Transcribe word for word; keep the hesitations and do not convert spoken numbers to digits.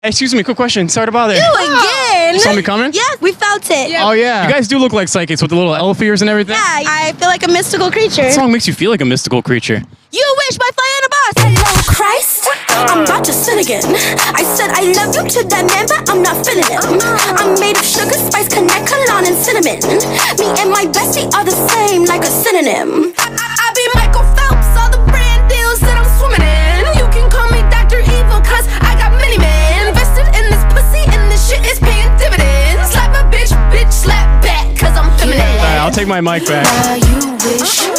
Excuse me, quick question. Sorry to bother. You again? You saw me coming? Yeah, we felt it. Oh, yeah. You guys do look like psychics with the little elf ears and everything. Yeah, I feel like a mystical creature. What song makes you feel like a mystical creature? You wish by Flyana Boss. Hello, Christ. I'm about to sin again. I said I love you to that man, but I'm not feeling it. I'm made of sugar, spice, connect, cologne, and cinnamon. Me and my bestie are the same, like a synonym. I, I, I be Michael Phelps, all the brand deals that I'm swimming in. You can call me Doctor Evil, cause I got many men invested in this pussy, and this shit is paying dividends. Slap a bitch, bitch, slap back, cause I'm feminine. All right, I'll take my mic back. Uh, you wish.